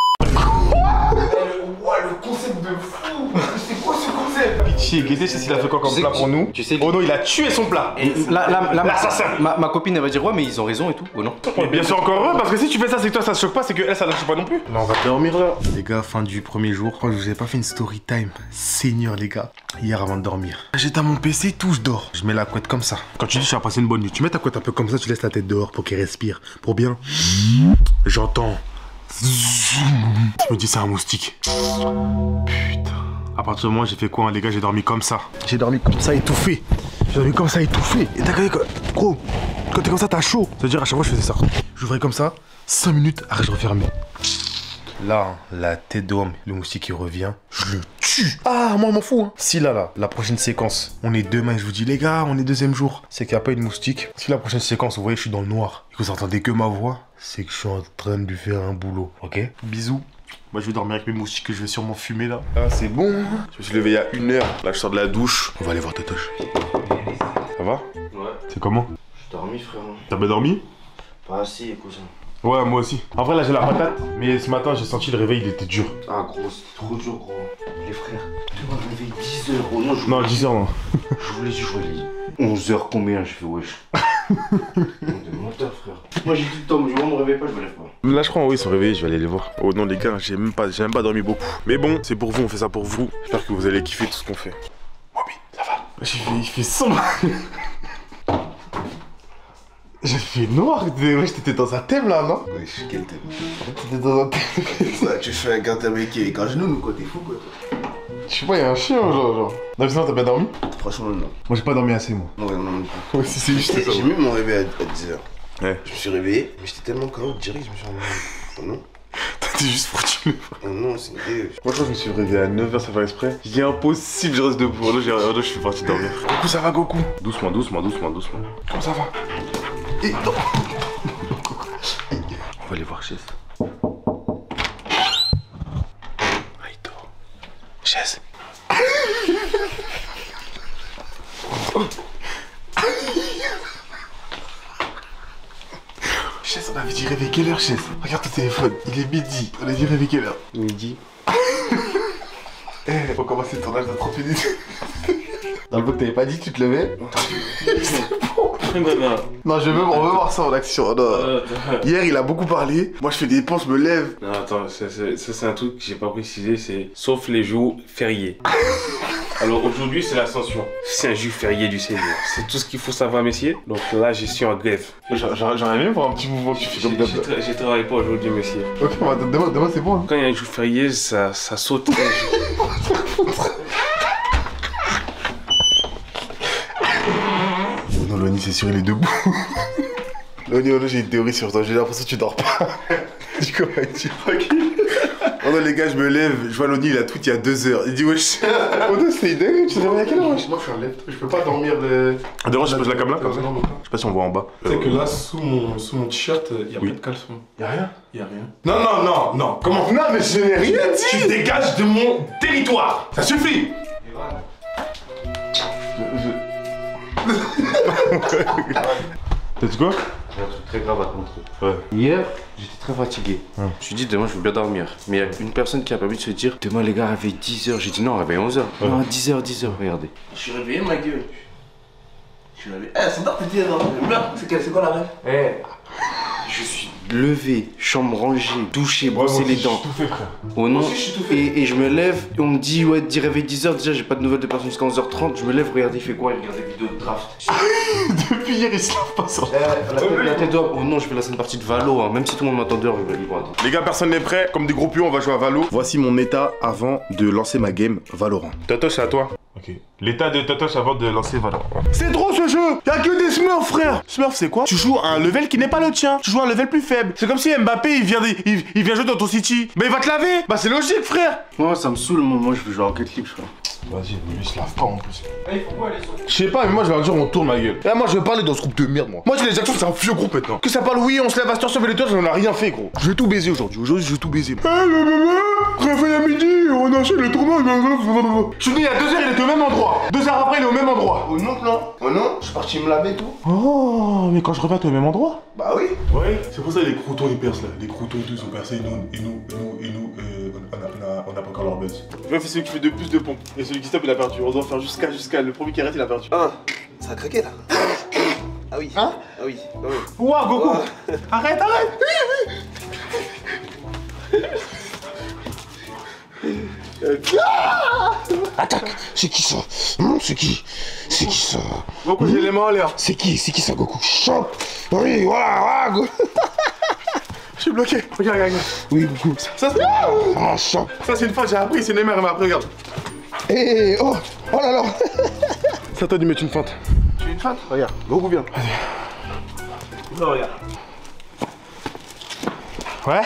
Le concept de fou. C'est quoi ce concept? Pitié, Guédé, c'est s'il a fait quoi comme plat pour nous. Tu sais, Oh non, il a tué son plat. L'assassin. Ma copine, elle va dire ouais, mais ils ont raison et tout, ou non? Mais bien sûr, encore heureux, parce que si tu fais ça, c'est que toi ça te choque pas, c'est que elle ça la choque pas non plus. Non, on va dormir là. Les gars, fin du premier jour. Je crois que je vous ai pas fait une story time. Seigneur, les gars. Hier avant de dormir. J'éteins mon PC, tout, je dors. Je mets la couette comme ça. Quand tu dis tu vas passer une bonne nuit, tu mets ta couette un peu comme ça, tu laisses la tête dehors pour qu'elle respire. Pour bien. J'entends. Je me dis, c'est un moustique. Putain. À partir du moment où j'ai fait quoi, hein, les gars, j'ai dormi comme ça. J'ai dormi comme ça, étouffé. J'ai dormi comme ça, étouffé. Et t'as regardé, gros, quand t'es comme ça, t'as chaud. C'est-à-dire, à chaque fois, je faisais ça. J'ouvrais comme ça, 5 minutes, après, je refermais. Là, la tête d'homme, le moustique, il revient. Je le tue. Ah, moi, je m'en fous. Hein. Si là, la prochaine séquence, on est demain, je vous dis, les gars, on est deuxième jour. C'est qu'il n'y a pas eu de moustique. Si la prochaine séquence, vous voyez, je suis dans le noir et que vous entendez que ma voix, c'est que je suis en train de lui faire un boulot. Ok? Bisous. Moi, je vais dormir avec mes moustiques que je vais sûrement fumer là. Ah, c'est bon. Je me suis levé il y a 1 heure. Là, je sors de la douche. On va aller voir Totoche. Ça va? Ouais. C'est comment? J'ai dormi, frère. T'as bien dormi? Pas assez, cousin. Ouais, moi aussi. En vrai, là, j'ai la patate. Mais ce matin, j'ai senti le réveil, il était dur. Ah, gros, c'était trop dur, gros. Les frères, tu m'as réveillé 10 heures, gros. Non, Non, 10 heures, non. Je voulais jouer 11 heures combien? Je fais wesh. De menteur, frère. Moi, j'ai dit le temps, mais je me réveille pas, je me lève pas. Là, je crois, oui, ils sont réveillés, je vais aller les voir. Oh non, les gars, j'ai même pas dormi beaucoup. Mais bon, c'est pour vous, on fait ça pour vous. J'espère que vous allez kiffer tout ce qu'on fait. Moby, ça va? Il fait sombre. J'ai fait noir, t'étais dans un thème là, non? Wesh, quel thème? T'étais dans un thème. Ouais, tu fais un gars avec un genou, quoi, t'es fou, quoi. Je sais pas, y'a un chien, genre. Non, sinon, t'as bien dormi? Franchement, non. Moi, j'ai pas dormi assez, moi. Non, non. Moi aussi, c'est juste ça. J'ai mis mon réveil à 10h. Ouais. Je me suis réveillé, mais j'étais tellement KO direct, je me suis rendu. Oh non. T'es juste frauduleux. Oh non, c'est une idée. Moi, je crois que je me suis réveillé à 9h, ça fait exprès. J'ai dit impossible, je reste debout. Là, je suis parti dormir. Goku, ça va, Goku? Doucement. Comment ça va? Et non. On va aller voir Chaise. Ah, il dort. Chaise. Chaise, on avait dit réveiller quelle heure, Chaise? Regarde ton téléphone, il est midi. On a dit réveiller quelle heure? Midi. Eh, on va commencer le tournage dans 30 minutes. Dans le vlog, t'avais pas dit que tu te levais? Non, on veut voir ça en action. Non. Hier, il a beaucoup parlé. Moi, je fais des ponts, je me lève. Non, attends, ça c'est un truc que j'ai pas précisé, c'est sauf les jours fériés. Alors aujourd'hui, c'est l'Ascension. C'est un jour férié du Seigneur. C'est tout ce qu'il faut savoir, messieurs. Donc là, je suis en grève. J'aurais aimé voir un petit mouvement que tu fais comme d'hab. J'ai travaillé pas aujourd'hui, messieurs. Ok, demain c'est bon. Hein. Quand il y a un jour férié, ça saute. Non, Loni, c'est sûr, il est debout. Loni, j'ai une théorie sur toi. J'ai l'impression que tu dors pas. Du coup, tu tranquille. Oh non, les gars, je me lève. Je vois Loni, il a tout il y a 2 heures. Il dit, wesh. Oh non, c'est une dingue. Tu t'es réveillé à quelle heure, wesh? Moi, je suis en lèvre. Je peux pas dormir de. Devant, je pose la caméra comme ça. Non. Je sais pas si on voit en bas. Tu sais que là, sous mon t-shirt, y a pas de caleçon. Y'a rien? Y a rien. Non. Comment? Non, mais je n'ai rien dit. Tu dégages de mon territoire. Ça suffit. T'as dit quoi? J'ai un truc très grave à te montrer. Ouais. Hier, j'étais très fatigué. Je me suis dit, demain, je veux bien dormir. Mais il y a une personne qui a permis de se dire, demain, les gars, réveille 10h. J'ai dit, non, réveille 11h. Non, 10h, regardez. Je suis réveillé, ma gueule. Je Tu l'avais. Eh, c'est tard, t'étais dans le blanc. C'est quoi la rêve? Eh, je suis levé, chambre rangée, douché, brosser les dents. Tout fait, frère. Oh non. Moi aussi, je suis tout fait. Et je me lève, et on me dit, ouais, dis réveil 10h. Déjà, j'ai pas de nouvelles de personne jusqu'à 11h30. Je me lève, regarde, il fait quoi? Il regarde des vidéos de draft. Depuis hier, il se lave pas ça. La tête d'homme. Oh non, je fais la scène partie de Valo. Hein. Même si tout le monde m'attend dehors, ils vont attendre. Les gars, personne n'est prêt. Comme des gros pions, on va jouer à Valo. Voici mon état avant de lancer ma game Valorant. Toto, c'est à toi. Ok. L'état de Totoche avant de lancer Valorant. C'est trop ce jeu. Y'a que des Smurfs, frère. Smurf, c'est quoi? Tu joues à un level qui n'est pas le tien. Tu joues à un level plus faible. C'est comme si Mbappé, il vient jouer dans ton City. Bah, il va te laver. Bah, c'est logique, frère. Moi, ça me saoule. Moi, je veux jouer à Rocket League, je crois. Vas-y, lui, il se lave pas en plus. Je sais pas, mais moi, je vais leur dire, on tourne ma gueule. Et moi, je vais parler dans ce groupe de merde, moi. Moi, j'ai les actions, c'est un vieux groupe maintenant. Que ça parle, oui, on se lève à cette heure, sauver les toits, j'en ai rien fait, gros. Je vais tout baiser aujourd'hui. Aujourd'hui, je vais tout baiser. Réveil à midi, on enchaîne le tournoi. Je suis venu il y a 2 heures, il était au même endroit. 2 heures après, il est au même endroit. Oh non, non. Oh non, je suis parti me laver et tout. Oh, mais quand je reviens, t'es au même endroit? Bah oui. Ouais, c'est pour ça les croutons ils percent là. Les croutons et tout ils ont percé on n'a pas encore leur buzz. Je vois, c'est celui qui fait de plus de pompes. Et celui qui stoppe, il a perdu. On doit faire jusqu'à le premier qui arrête, il a perdu. Ah, ça a craqué là. Ah oui. Hein? Ah oui. Ah oui. Ouah, Goku! Arrête! Attaque! C'est qui ça? C'est qui ça? Goku, j'ai les mains en l'air. C'est qui ça, Goku? Chope! Oui, voilà, Goku! Je suis bloqué. Regarde. Oui, Goku. Ça, c'est Ah, chope! une fois, j'ai appris, c'est Neymar, mais après, regarde. Eh, oh là là! C'est à toi de mettre une feinte. Tu veux une feinte? Regarde, Goku, viens. Non, regarde. Ouais?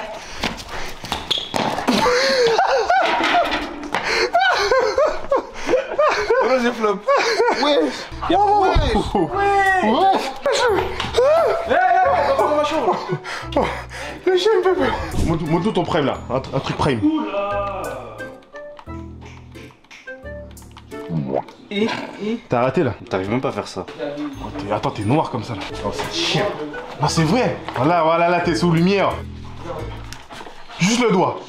Oh, j'ai flop. Ouais. Dans ma chambre. Le chien me fait peur. Montre-nous ton prime là, un truc prime. T'as arrêté là? T'arrives même pas à faire ça. Attends, t'es noir comme ça là. Oh, c'est chien. Non, c'est vrai. Voilà, t'es sous lumière. Juste le doigt.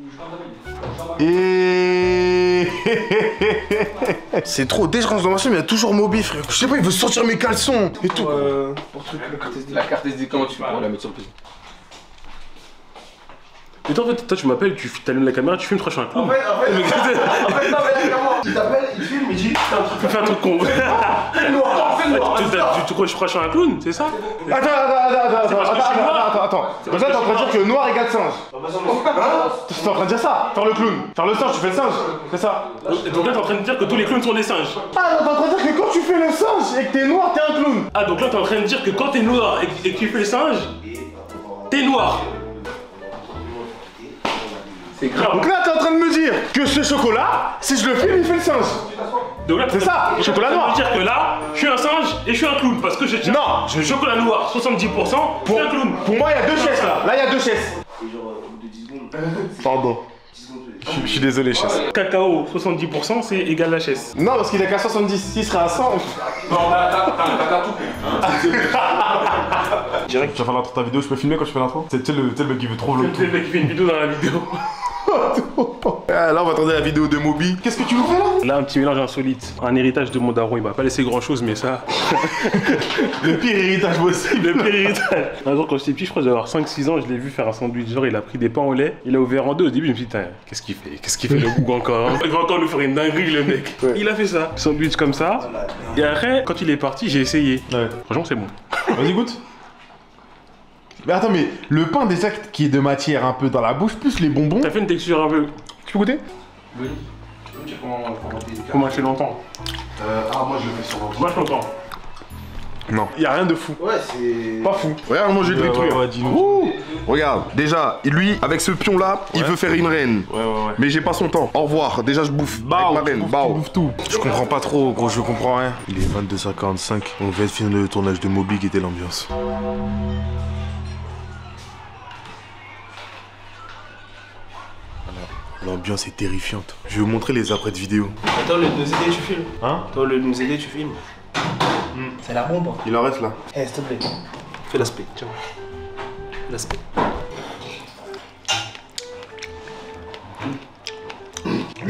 Et c'est trop. Dès que je rentre dans ma chambre, il y a toujours Moby, frère. Je sais pas, il veut sortir mes caleçons et tout. Pour truc, la carte SD. La carte SD, comment tu fais pour la mettre sur le PC? Et toi, en fait, tu m'appelles, tu allumes la caméra, tu filmes, je crois que je suis un clown. En fait, non, mais comment? Il t'appelle, il filme, il dit. Tu fais un truc con. Fais le noir, fais le noir. Tu crois que je suis un clown, c'est ça? Attends. Donc là, t'es en train de dire que noir égale singe. T'es en train de dire ça? Faire le clown. Faire le singe, tu fais le singe. C'est ça. Donc là, t'es en train de dire que tous les clowns sont des singes. Ah, non, t'es en train de dire que quand tu fais le singe et que t'es noir, t'es un clown. Ah, donc là, t'es en train de dire que quand t'es noir et que tu fais le singe, t'es noir. C'est grave. Donc là, t'es en train de me dire que ce chocolat, si je le filme, il fait le singe. Donc là, C'est ça, le chocolat noir. dire que là, je suis un singe et je suis un clown parce que je tiens. Non, le chocolat noir, 70%, je suis un clown. Pour moi, il y a 2 chaises là. Là, il y a 2 chaises. Pardon. Je suis désolé, chaise. Cacao, 70%, c'est égal la chaise. Non, parce qu'il est qu'à 70. S'il serait à 100. Non, t'as tout. Direct, tu vas faire l'intro de ta vidéo. Je peux filmer quand je fais l'intro? C'est le mec qui veut trop le C'est le mec qui fait une vidéo dans la vidéo. Là, on va attendre la vidéo de Moby. Qu'est-ce que tu nous fais là? Là, un petit mélange insolite. Un héritage de mon daron, il m'a pas laissé grand chose, mais ça. Le pire héritage possible. Le pire héritage. Un jour, quand j'étais petit, je crois que j'avais avoir 5-6 ans, je l'ai vu faire un sandwich. Genre, il a pris des pains au lait, il a ouvert en deux. Au début, je me suis dit, qu'est-ce qu'il fait? Qu'est-ce qu'il fait le goût encore hein? Il va encore nous faire une dinguerie, le mec. Ouais. Il a fait ça. Sandwich comme ça. Et après, quand il est parti, j'ai essayé. Ouais. Franchement, c'est bon. Vas-y, goûte. Mais attends, mais le pain déjà qui est de matière un peu dans la bouche, plus les bonbons. T'as fait une texture un peu. Tu peux goûter? Oui. Tu peux me dire Comment je fais longtemps? Moi je le fais sur l'entrée. Moi, je suis longtemps. Non, y a rien de fou. Ouais, c'est. Pas fou. Regarde, moi j'ai le détruire. Regarde, déjà, lui, avec ce pion là, il veut faire une reine. Ouais. Mais j'ai pas son temps. Au revoir, déjà je bouffe. Bao, avec ma reine, bao. tout. Je comprends pas trop, gros, je comprends rien. Il est 22h45, on vient de finir le tournage de Moby qui était l'ambiance. L'ambiance est terrifiante. Je vais vous montrer les après de vidéo. Attends, le nous aider, tu filmes. Hein? Toi, le nous aider, tu filmes. C'est la bombe. Il en reste là. Eh, s'il te plaît. Fais l'aspect, tiens. Fais l'aspect.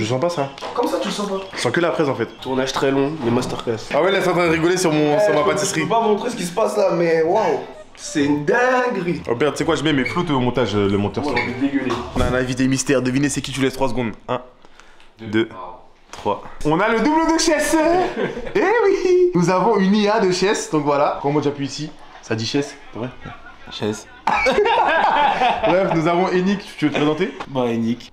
Je sens pas ça. Comme ça, tu le sens pas. Je sens que la fraise en fait. Tournage très long, les masterclass. Ah ouais, là, c'est en train de rigoler sur ma pâtisserie. Je peux pas montrer ce qui se passe là, mais waouh. C'est une dinguerie. Oh père, tu sais quoi, je mets mes floutes au montage, le monteur. Moi, j'ai envie de dégueuler. On a un invité mystère, devinez c'est qui, tu laisses 3 secondes. 1, 2, 3. On a le double de Chess. Eh oui. Nous avons une IA de Chess, donc voilà. Quand moi j'appuie ici, ça dit Chess, c'est vrai? Chess. Bref, nous avons Enik, tu veux te présenter? Bah, Enik.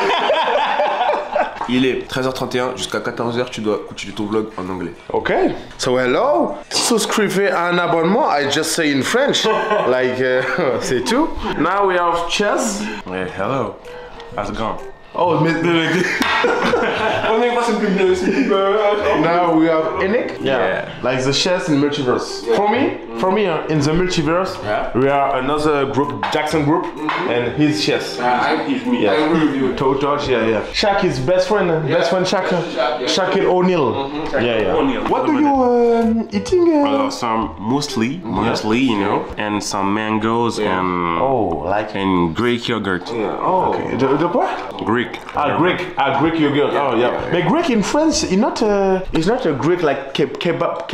Il est 13h31 jusqu'à 14h, tu dois continuer ton vlog en anglais. Ok. So hello. Souscrivez à un abonnement. I just say in French. Like, c'est tout. Now we have Chess. Ouais, hello. As grand. Oh, mais... On est pas c'est plus Now we have Enik. Yeah. Like the Chess in multiverse. For me, in the multiverse, we are another group, Jackson group, and he's Chess. He's me. Yeah. I agree with you. Totosh, yeah. Shaq is best friend Shaq. Shaquille O'Neal. Yeah. What do you eating? Some mostly, you know, and some mangoes and and Greek yogurt. Oh, okay. De quoi? Greek. Greek yogurt. Oh yeah. But Greek in France is not a Greek like kebab.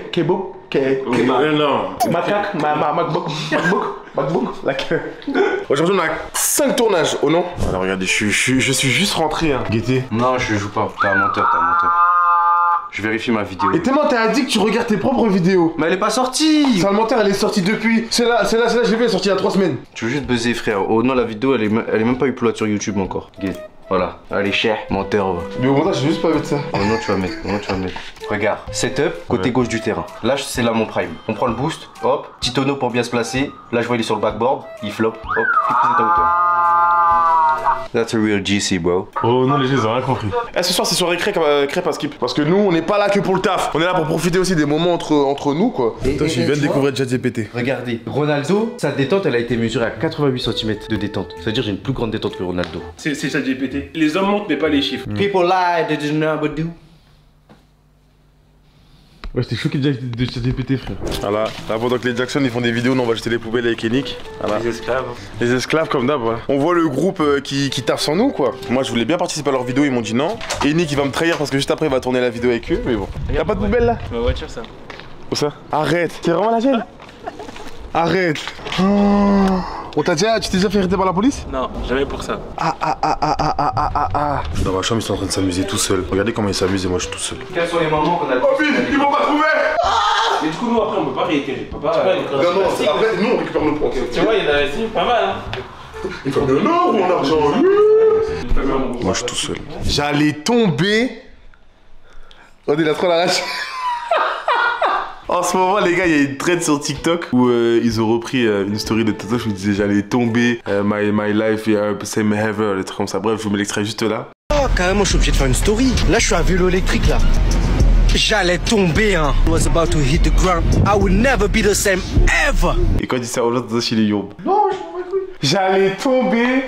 Non. Macaque, MacBook. Like. Aujourd'hui on a 5 tournages, oh non? Alors regardez, je suis juste rentré, hein. Guettez. Non, je joue pas. T'es un menteur, Je vérifie ma vidéo. Et tellement t'as dit que tu regardes tes propres vidéos. Mais elle est pas sortie. Sale menteur, elle est sortie depuis. Celle-là, je l'ai vu, elle est sortie il y a 3 semaines. Tu veux juste buzzer, frère. Oh non, la vidéo, elle est même pas upload sur YouTube encore. Guette. Voilà. Allez, cher. Menteur, va. Mais au montage, j'ai juste pas vu de ça. Oh non, tu vas mettre. Regarde. Setup, côté gauche du terrain. Là, c'est là mon prime. On prend le boost. Hop. Petit tonneau pour bien se placer. Là, je vois il est sur le backboard. Il flop. Hop. Puis prise ta hauteur. That's a real GC, bro. Oh non, les gens, ils ont rien compris. Ce soir, c'est soirée crêpe à skip. Parce que nous, on n'est pas là que pour le taf. On est là pour profiter aussi des moments entre nous, quoi. Toi, je viens de découvrir ChatGPT. Regardez. Ronaldo, sa détente, elle a été mesurée à 88 cm de détente. C'est-à-dire, j'ai une plus grande détente que Ronaldo. C'est ChatGPT. Les hommes montent, mais pas les chiffres. People lie, they didn't never do. Ouais, j'étais choqué de ChatGPT, frère. Voilà, là pendant que les Jackson ils font des vidéos, nous on va jeter les poubelles avec Enik. Voilà. Les esclaves. Les esclaves comme d'hab, voilà. On voit le groupe qui taffe sans nous, quoi. Moi je voulais bien participer à leur vidéo, ils m'ont dit non. Enik il va me trahir parce que juste après il va tourner la vidéo avec eux, mais bon. Y'a pas de poubelle là? Ma voiture, ça. Où ça? Arrête, c'est vraiment la tienne? Arrête. Oh. Tu t'es déjà fait arrêter par la police? Non, jamais pour ça. Dans ma chambre, ils sont en train de s'amuser tout seuls. Regardez comment ils s'amusent et moi je suis tout seul. Quels sont les moments qu'on a... Oh vite, ils vont pas trouver. Mais du coup, nous après, on peut pas réitérer. On peut pas. Non, après nous on récupère nos points. Tu vois, il y en a ici, pas mal, hein. Il faut bien non, mon argent. Moi je suis tout seul. J'allais tomber. Regardez, il a trop la rage. En ce moment, les gars, il y a une trend sur TikTok où ils ont repris une story de Toto. Je me disais, j'allais tomber, my life, same ever, des trucs comme ça. Bref, je vous mets l'extrait juste là. Oh, carrément, je suis obligé de faire une story. Là, je suis à vélo électrique, là. J'allais tomber, hein. I was about to hit the ground. I will never be the same ever. Et quand il dit ça, on l'autre, il est yourbe. Non, je m'en bats les couilles. J'allais tomber.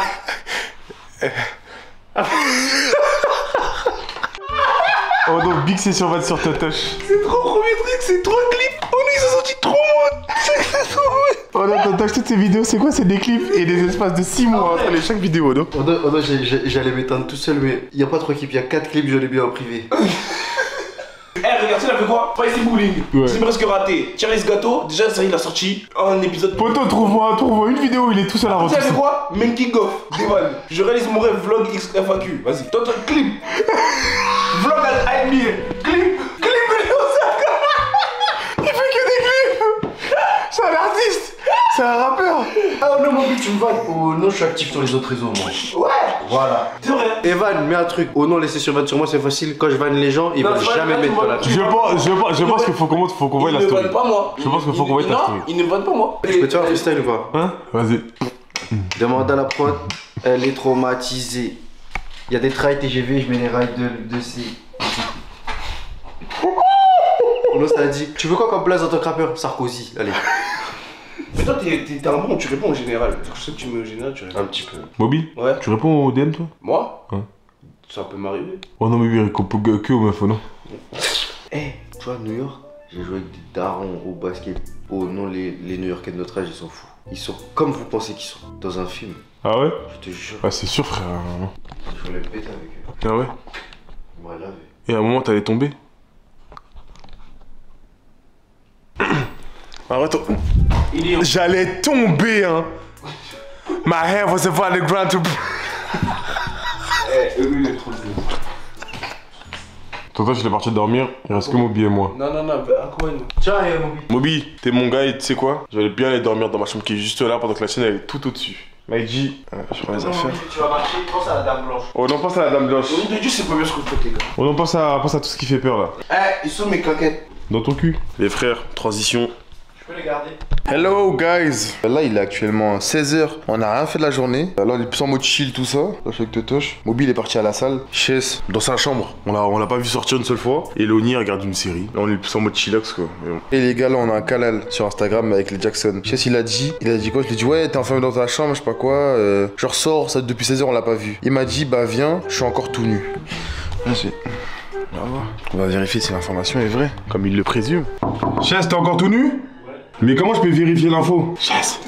Oh non, big session va sur Totoche. C'est trop premier truc, c'est trop clips. Oh non, ils se sont dit trop mots. Oh non, Totoche, toutes ces vidéos, c'est quoi? C'est des clips et des espaces de 6 mois entre les chaque vidéo, non? Oh non, j'allais m'éteindre tout seul, mais il y a pas 3 clips, il y a 4 clips, je l'ai bien en privé. Eh, regarde, tu l'as fait quoi? Spicy Bowling. Ouais. C'est presque raté. Thierry ce gâteau, déjà, ça, il a sorti un épisode. Poto, trouve-moi une vidéo où il est tout seul à Tu rentrer. sais fait quoi? Making of, Devan. Je réalise mon rêve, vlog XFAQ. Vas-y, toi, clip. Vlog à Admire. Clip vidéo, ça. Il fait que des clips. C'est un artiste. C'est un rappeur. Ah non, mon but, tu me vannes. Oh non, je suis actif sur les autres réseaux, moi. Ouais. Voilà. C'est vrai. Evan, mets un truc. Oh non, laisser sur moi, c'est facile. Quand je vanne les gens, ils vont jamais mettre dans la truc. Je pense qu'il faut qu'on voie la story. Il ne vanne pas moi. Je pense qu'il faut qu'on voie ta story. Non, il ne vanne pas moi. Je peux te faire un freestyle ou pas? Hein? Vas-y. Demande à la prod, elle est traumatisée. Il y a des trails TGV, je mets les rails de C. Oh non, ça a dit. Tu veux quoi comme place en tant que rappeur? Sarkozy, allez. Mais toi, t'es un bon, tu réponds en général. Je sais que tu me général, tu réponds. Un petit peu. Bobby? Ouais. Tu réponds au DM, toi? Moi? Ouais. Ça peut m'arriver. Oh non, mais lui, il répond que aux meufs, non? Eh, tu vois, New York, j'ai joué avec des darons au basket. Oh non, les New Yorkais de notre âge, ils sont fous. Ils sont comme vous pensez qu'ils sont. Dans un film. Ah ouais? Je te jure. Ouais, c'est sûr, frère. Je voulais me péter avec eux. Ah ouais? Ils m'auraient lavé. Et à un moment, t'allais tomber. Arrête. J'allais tomber, hein. My hair was upon the ground to... Eh, eux, il est trop dur. Tonton, je l'ai parti dormir, il reste que Moby et moi. Non, Tiens, Moby. Moby, t'es mon gars et tu sais quoi? J'allais bien aller dormir dans ma chambre qui est juste là pendant que la chaîne elle est tout au-dessus. Mais il dit, je prends les affaires. Tu vas marcher, pense à la dame blanche. Oh non, pense à la dame blanche. Au nom de Dieu, c'est pas bien ce que vous faites, les gars. Oh non, pense à tout ce qui fait peur là. Eh, ils sont mes claquettes. Dans ton cul. Les frères, transition. Je peux les garder. Hello guys. Là, il est actuellement 16h. On n'a rien fait de la journée. Là, on est plus en mode chill, tout ça. Là, je suis avec Totoche. Moby, il est parti à la salle. Chess, dans sa chambre. On l'a pas vu sortir une seule fois. Et Loni regarde une série. Là, on est plus en mode chillax quoi. Mais bon. Et les gars, là, on a un canal sur Instagram avec les Jackson. Chess, il a dit quoi? Je lui ai dit, ouais, t'es enfermé dans ta chambre, je sais pas quoi. Je ressors, ça depuis 16h, on l'a pas vu. Il m'a dit, bah viens, je suis encore tout nu. Vas-y. On va voir. On va vérifier si l'information est vraie. Comme il le présume. Chess, t'es encore tout nu? Ouais. Mais comment je peux vérifier l'info? Chess.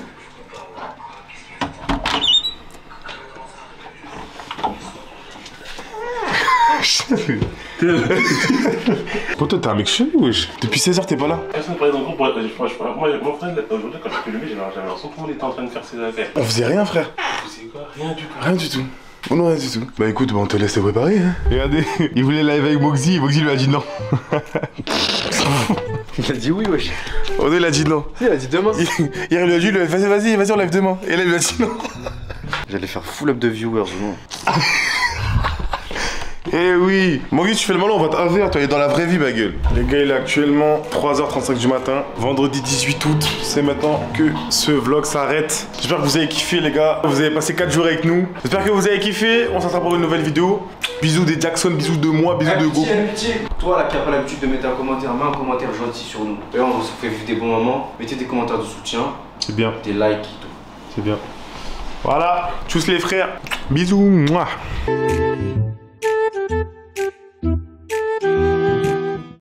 Pourtant t'es un mec chelou wesh. Depuis 16h t'es pas là. Personne ne parlait dans le groupe. Moi, mon frère, aujourd'hui, quand j'ai pu lever, j'avais l'impression que tout le monde était en train de faire ses affaires. On faisait rien, frère. Vous savez quoi? Rien du tout. Rien du tout. Oh non, rien du tout. Bah écoute, on te laisse te préparer. Hein. Regardez, il voulait live avec Moxie. Moxie lui a dit non. Il a dit oui, wesh. Oh non, il a dit non. Il a dit demain. Hier, il lui a dit, vas-y, on live demain. Et là, il lui a dit non. J'allais faire full up de viewers, non? Eh oui. Moxie, tu fais le malin, on va t'avoir. Toi, il est dans la vraie vie, ma gueule. Les gars, il est actuellement 3h35 du matin. Vendredi 18 août. C'est maintenant que ce vlog s'arrête. J'espère que vous avez kiffé, les gars. Vous avez passé 4 jours avec nous. J'espère que vous avez kiffé. On se retrouve pour une nouvelle vidéo. Bisous des Jackson, bisous de moi, bisous de Goku. Toi là qui n'as pas l'habitude de mettre un commentaire, mets un commentaire gentil sur nous. Et on se fait vivre des bons moments. Mettez des commentaires de soutien. C'est bien. Des likes et tout. C'est bien. Voilà. Tchuss les frères. Bisous. Mouah.